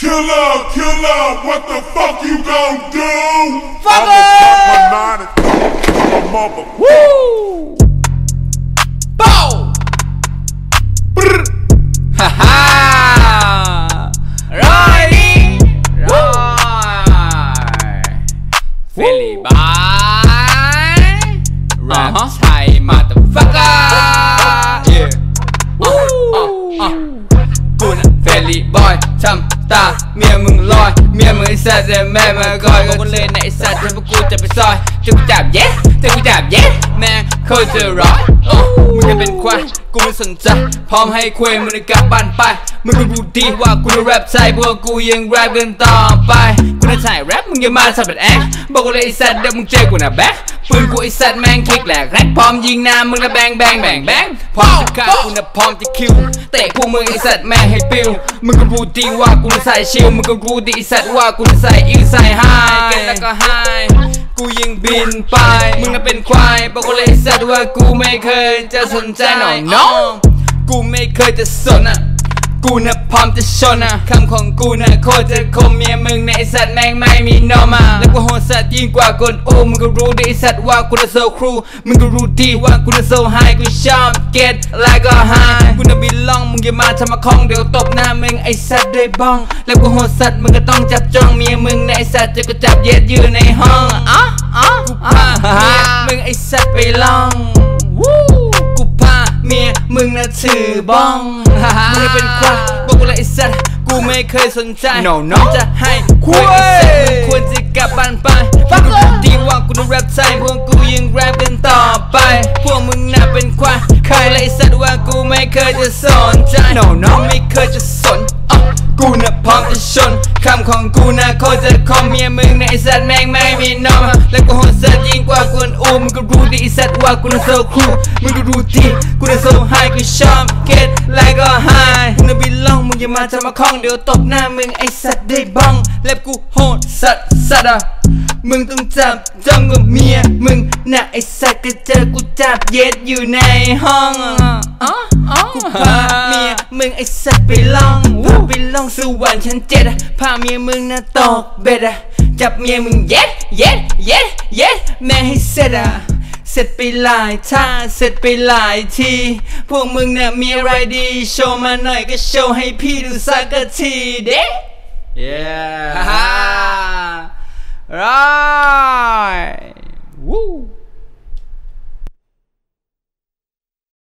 Killer, what the fuck you gon' do? Fuck I'ma it! pop my nine and my mother. Woo! Bow! Brr! Ha ha! Riding! Ride! Philly by Rap Thai motherfucker! Yeah! กูน่ะเฟลลี่บอยทำตาเมียมึงลอยเมียมึงไอ้สัตว์แต่แม่มาคอยกูเลยนะไอ้สัตว์จนพวกกูจะไปซอยจะกูจับเย้จะกูจับเย้แม่งโคตรจะรอมึงจะเป็นควายกูไม่สนใจพร้อมให้คุยมึงกลับบ้านไปมึงก็รู้ดีว่ากูจะแรปใส่พวกกูยังแรปกันต่อไปกูน่ะถ่ายแรปมึงอย่ามาทำแบบแอคบอกกูเลยไอ้สัตว์เดี๋ยวมึงเจอกูน่ะแบ็คปืนกูไอ้สัตว์แม่งคลิกแหลกแรกพร้อมยิงหน้ามึงนะแบงแบงแบงแบงพร้อมจะฆ่ากูน่ะพร้อมจะคิวเตะพวกมึงไอ้สัตว์แม่งให้ปิวมึงก็รู้ดีว่ากูน่ะใส่ชิลมึงก็รู้ดีไอ้สัตว์ว่ากูน่ะใส่อิวใส่ไฮกันแล้วก็ไฮกูยังบินไปมึงน่ะเป็นควายบอกกูเลยไอ้สัตว์ว่ากูไม่เคยจะสนใจหน่อยน้องกูไม่เคยจะสนอะกูน่ะพร้อมจะชนอะคำของกูน่ะโคตรจะคมเมียมึงในไอ้สัตว์แม่งไม่มีนอมาแล้วกูโหดสัตว์ยิ่งกว่ากลโอ้มึงก็รู้ดีไอ้สัตว์ว่ากูน่ะโซครูมึงก็รู้ดีว่ากูน่ะโซไฮกูชอบ get like a high กูน่ะบินล่องมึงอย่ามาทำมาคล้องเดี๋ยวตบหน้ามึงไอ้สัตว์ด้วยบ้องแล้วกูโหดสัตว์มึงก็ต้องจับจ้องเมียมึงในไอ้สัตว์จะกูจับเย็ดยืนในห้องกูพาเมียมึงไอ้สัตว์ไปล่องกูพาเมียมึงน่ะถือบ้องมึงเป็นควายบอกกูเลยไอ้สัตว์กูไม่เคยสนใจจะให้คุยไอ้สัตว์มึงควรจะกลับบ้านไปกูรู้ดีว่ากูต้องแรปไทยพวกกูยังแรปกันต่อไปพวกมึงน่ะเป็นควายใครเลยไอ้สัตว์ว่ากูไม่เคยจะสนใจไม่เคยจะสนกูน่ะพร้อมจะชนคำของกูน่ะโคตรจะคมเมียมึงในไอ้สัตว์แม่งไม่มีนอมแล้วกูโหดสัตว์ยิ่งกว่ากวนอูมึงก็รู้ดีไอ้สัตว์ว่ากูน่ะโซครูมึงก็รู้ดีกูน่ะโซไฮกูชอบ get like a high กูน่ะบินล่องมึงอย่ามาทำมาคล้องเดี๋ยวตบหน้ามึงไอ้สัตว์ได้บ้องเล็บกูโหดสัตว์อะมึงต้องจับจ้องกับเมียมึงน่ะไอ้สัตว์ก็เจอกูจับเย็ดอยู่ในห้องกูพาเมียมึงไอ้สัตว์ไปล่องสวรรค์ชั้น7พาเมียมึงน่ะตกเบ็ดจับเมียมึงเย็ดแม่ให้เสร็จเสร็จไปหลายท่าเสร็จไปหลายทีพวกมึงน่ะมีอะไรดีโชว์มาหน่อยก็โชว์ให้พี่ดูสักทีเด้ yeah right woo